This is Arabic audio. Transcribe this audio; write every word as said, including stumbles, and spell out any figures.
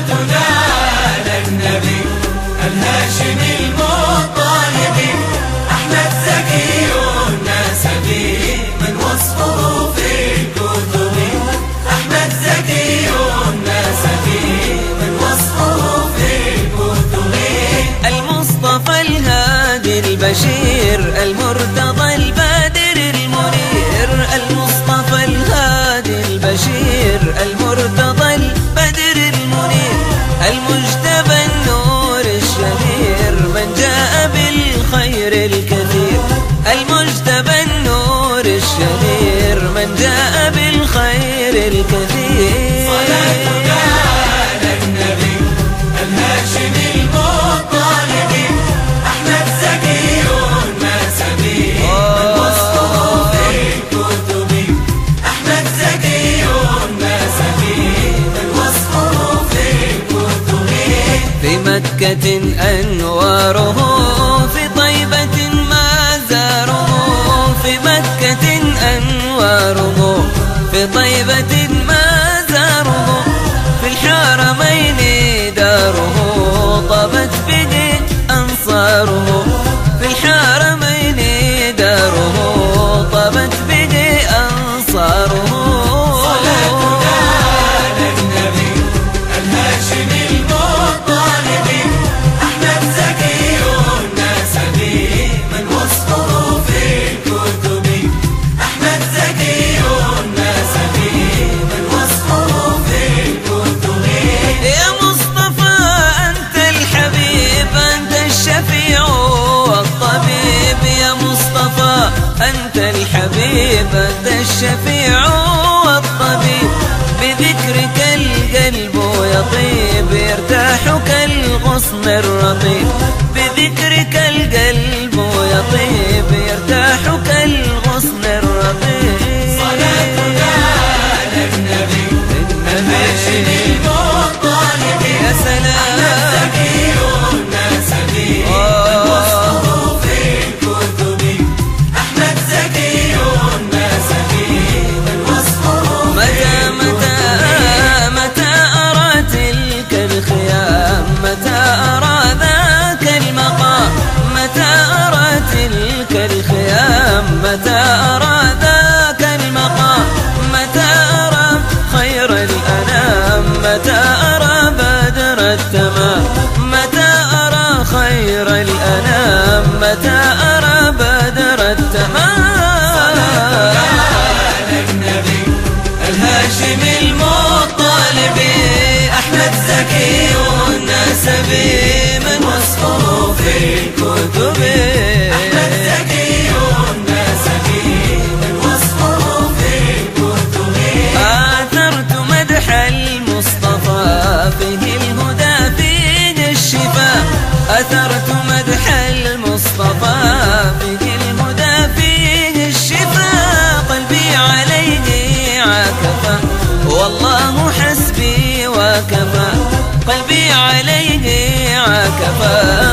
صلاتنا على النبي الهاشمي المطالبي أحمد زكي النسبي من وصفه في الكتب. أحمد زكي النسبي من وصفه في الكتب. المصطفى الهادي البشير المرتضى البادر المنير. المصطفى الهادي البشير المرتضى البدر المنير. المجتبى النور الشهير من جاء بالخير الكثير. المجتبى النور الشهير من جاء بالخير الكثير. صلاتنا على النبي الهاشمي المطالبي أحمد زكي النسبي من وصفه في الكتب. أحمد زكي النسبي من وصفه في الكتب. في مكة أنواره في طيبة ما زاره. في مكة أنواره في طيبة ما زاره. في الحرمين داره طابت به أنصاره. في الحرمين داره طابت به أنصاره. صلاتنا على النبي الهاشمي المطالبي أحمد زكي النسبي من وصفه في الكتب. أحمد زكي النسبي من وصفه في الكتب. يا مصطفى أنت الحبيب أنت الشفيع والطبيب. يا مصطفى أنت الحبيب أنت الشفيع والطبيب. بذكرك القلب يطيب يرتاح كالغصن الرطيب. بذكرك القلب يطيب يرتاح كالغصن الرطيب. صلاتنا على النبي الهاشمي المطالبي يا سلام أحمد زكي النسبي من وصفه في الكتب. أحمد زكي النسبي من وصفه في متى متى متى أرى تلك الخيام. متى أرى ذاك المقام. متى أرى تلك الخيام. متى أرى ذاك المقام. متى أرى خير الأنام. متى أرى بدر التمام. متى أرى خير الأنام. متى أرى بدر التمام. على النبي الهاشمي المطالبي أحمد زكي النسبي من وصفه في الكتب. أحمد زكي النسبي من وصفه في الكتب. آثرت مدح المصطفى فيه الهدى فيه الشفاء. أثرت مدح المصطفى فيه الهدى فيه الشفاء. قلبي عليه عاكفا والله حسبي وكفى. قلبي عليه عاكفا